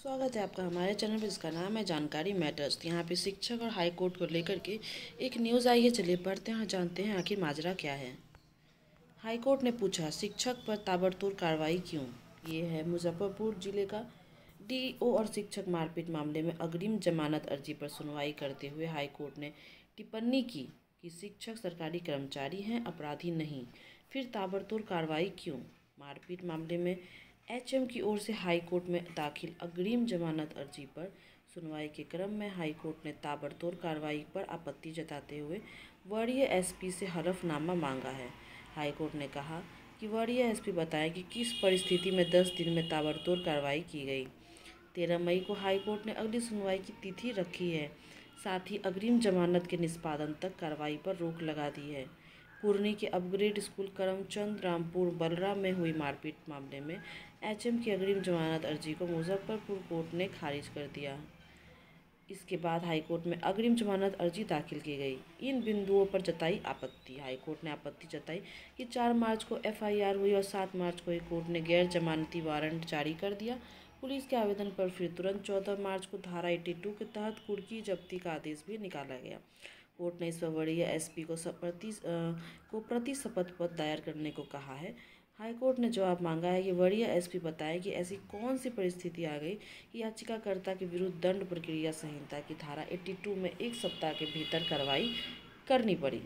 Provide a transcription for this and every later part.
स्वागत है आपका हमारे चैनल पर, जिसका नाम है जानकारी मैटर्स। यहाँ पे शिक्षक और हाई कोर्ट को लेकर के एक न्यूज़ आई है। चलिए पढ़ते हैं और जानते हैं आखिर माजरा क्या है। हाई कोर्ट ने पूछा, शिक्षक पर ताबड़तोड़ कार्रवाई क्यों। ये है मुजफ्फरपुर जिले का। डीईओ और शिक्षक मारपीट मामले में अग्रिम जमानत अर्जी पर सुनवाई करते हुए हाई कोर्ट ने टिप्पणी की कि शिक्षक सरकारी कर्मचारी हैं, अपराधी नहीं। फिर ताबड़तोड़ कार्रवाई क्यों। मारपीट मामले में एचएम की ओर से हाई कोर्ट में दाखिल अग्रिम जमानत अर्जी पर सुनवाई के क्रम में हाई कोर्ट ने ताबड़तोड़ कार्रवाई पर आपत्ति जताते हुए वरीय एसपी से हलफनामा मांगा है। हाई कोर्ट ने कहा कि वरीय एसपी बताएं कि किस परिस्थिति में 10 दिन में ताबड़तोड़ कार्रवाई की गई। 13 मई को हाई कोर्ट ने अगली सुनवाई की तिथि रखी है। साथ ही अग्रिम जमानत के निष्पादन तक कार्रवाई पर रोक लगा दी है। कुर्नी के अपग्रेड स्कूल करमचंद रामपुर बलरा में हुई मारपीट मामले में एचएम की अग्रिम जमानत अर्जी को मुजफ्फरपुर कोर्ट ने खारिज कर दिया। इसके बाद हाईकोर्ट में अग्रिम जमानत अर्जी दाखिल की गई। इन बिंदुओं पर जताई आपत्ति। हाईकोर्ट ने आपत्ति जताई कि 4 मार्च को एफआईआर हुई और 7 मार्च को ही कोर्ट ने गैर जमानती वारंट जारी कर दिया। पुलिस के आवेदन पर फिर तुरंत 14 मार्च को धारा 82 के तहत कुर्की जब्ती का आदेश भी निकाला गया। कोर्ट ने इस पर वरीय एसपी को प्रति शपथ पत्र दायर करने को कहा है। हाईकोर्ट ने जवाब मांगा है कि वरीय एसपी बताएं कि ऐसी कौन सी परिस्थिति आ गई कि याचिकाकर्ता के विरुद्ध दंड प्रक्रिया संहिता की धारा 82 में 1 सप्ताह के भीतर कार्रवाई करनी पड़ी।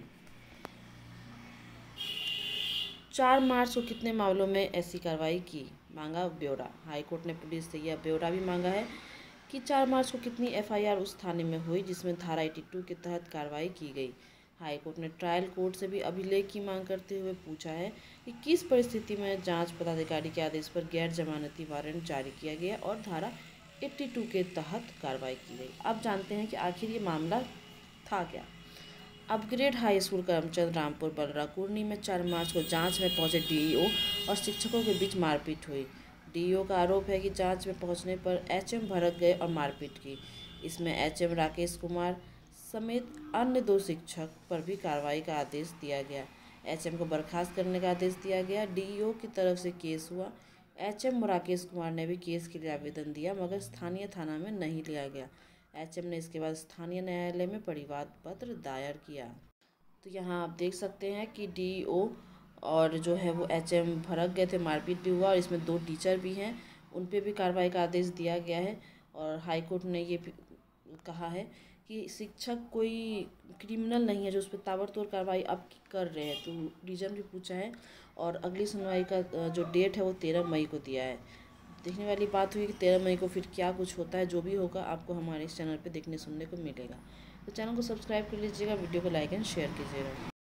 4 मार्च को कितने मामलों में ऐसी कार्रवाई की, मांगा ब्यौरा। हाईकोर्ट ने पुलिस से यह ब्यौरा भी मांगा है कि 4 मार्च को कितनी एफआईआर उस थाने में हुई जिसमें धारा 82 के तहत कार्रवाई की गई। हाईकोर्ट ने ट्रायल कोर्ट से भी अभिलेख की मांग करते हुए पूछा है कि किस परिस्थिति में जांच पदाधिकारी के आदेश पर गैर जमानती वारंट जारी किया गया और धारा 82 के तहत कार्रवाई की गई। अब जानते हैं कि आखिर ये मामला था क्या। Upgrade high school Karamchand Rampur Balra Kurni में 4 मार्च को जांच में पहुंचे डीईओ और शिक्षकों के बीच मारपीट हुई। डीईओ का आरोप है कि जांच में पहुंचने पर एचएम भड़क गए और मारपीट की। इसमें एचएम राकेश कुमार समेत अन्य 2 शिक्षक पर भी कार्रवाई का आदेश दिया गया। एचएम को बर्खास्त करने का आदेश दिया गया। डीईओ की तरफ से केस हुआ। एचएम राकेश कुमार ने भी केस के लिए आवेदन दिया, मगर स्थानीय थाना में नहीं लिया गया। एचएम ने इसके बाद स्थानीय न्यायालय में परिवाद पत्र दायर किया। तो यहाँ आप देख सकते हैं कि डीईओ और जो है वो एचएम भड़क गए थे, मारपीट भी हुआ और इसमें 2 टीचर भी हैं, उन पे भी कार्रवाई का आदेश दिया गया है। और हाईकोर्ट ने ये कहा है कि शिक्षक कोई क्रिमिनल नहीं है जो उस पर ताबड़तोड़ कार्रवाई अब कर रहे हैं। तो रीज़न भी पूछा है और अगली सुनवाई का जो डेट है वो 13 मई को दिया है। देखने वाली बात हुई कि 13 मई को फिर क्या कुछ होता है। जो भी होगा आपको हमारे इस चैनल पे देखने सुनने को मिलेगा। तो चैनल को सब्सक्राइब कर लीजिएगा, वीडियो को लाइक एंड शेयर कीजिएगा।